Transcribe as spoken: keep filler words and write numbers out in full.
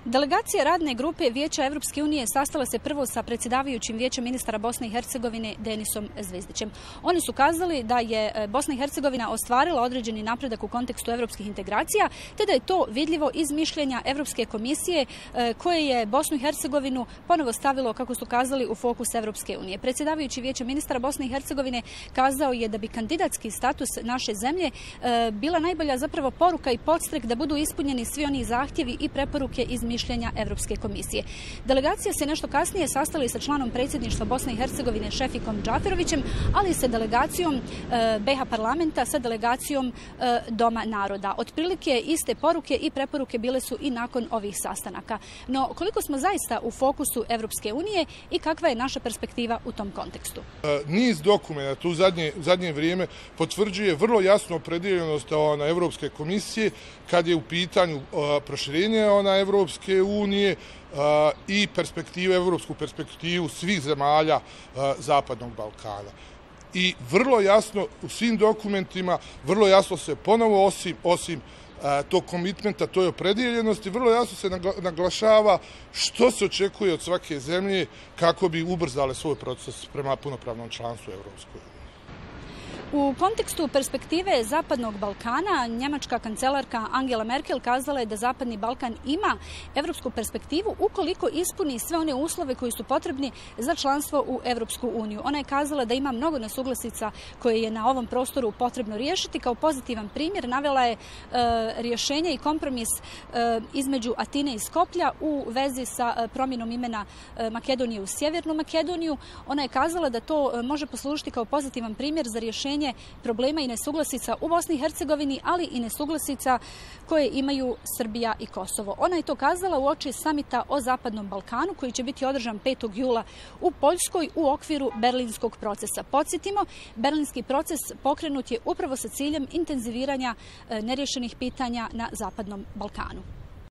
Delegacija radne grupe Vijeća Evropske unije sastala se prvo sa predsjedavajućim Vijećem ministara Bosne i Hercegovine Denisom Zvizdićem. Oni su kazali da je Bosna i Hercegovina ostvarila određeni napredak u kontekstu evropskih integracija, te da je to vidljivo iz mišljenja Evropske komisije koje je Bosnu i Hercegovinu ponovo stavilo, kako su kazali, u fokus Evropske unije. Predsjedavajući Vijeća ministara Bosne i Hercegovine kazao je da bi kandidatski status naše zemlje bila najbolja zapravo poruka i podstrek da budu ispunjeni svi oni zahtjevi i preporuke iz mišljenja Evropske komisije. Delegacija se nešto kasnije sastala sa članom predsjedništva Bosne i Hercegovine Šefikom Džaferovićem, ali i sa delegacijom B iH parlamenta, sa delegacijom Doma naroda. Otprilike iste poruke i preporuke bile su i nakon ovih sastanaka. No, koliko smo zaista u fokusu Evropske unije i kakva je naša perspektiva u tom kontekstu? Niz dokumenta u zadnje, zadnje vrijeme potvrđuje vrlo jasnu opredijeljenost na Evropske komisije kad je u pitanju proširenje na Evropske unije i perspektive, evropsku perspektivu svih zemalja Zapadnog Balkana. I vrlo jasno u svim dokumentima, vrlo jasno se ponovo osim, osim tog komitmenta, toj opredijeljenosti, vrlo jasno se naglašava što se očekuje od svake zemlje kako bi ubrzale svoj proces prema punopravnom članstvu Evropskoj uniji. U kontekstu perspektive Zapadnog Balkana, njemačka kancelarka Angela Merkel kazala je da Zapadni Balkan ima evropsku perspektivu ukoliko ispuni sve one uslove koji su potrebni za članstvo u Evropsku uniju. Ona je kazala da ima mnogo nesuglasica koje je na ovom prostoru potrebno riješiti. Kao pozitivan primjer navela je e, rješenje i kompromis e, između Atine i Skoplja u vezi sa promjenom imena e, Makedonije u Sjevernu Makedoniju. Ona je kazala da to e, može poslužiti kao pozitivan primjer za rješenje problema i nesuglasica u Bosni i Hercegovini, ali i nesuglasica koje imaju Srbija i Kosovo. Ona je to kazala uoči samita o Zapadnom Balkanu koji će biti održan petog jula u Poljskoj u okviru Berlinskog procesa. Podsjetimo, Berlinski proces pokrenut je upravo sa ciljem intenziviranja neriješenih pitanja na Zapadnom Balkanu.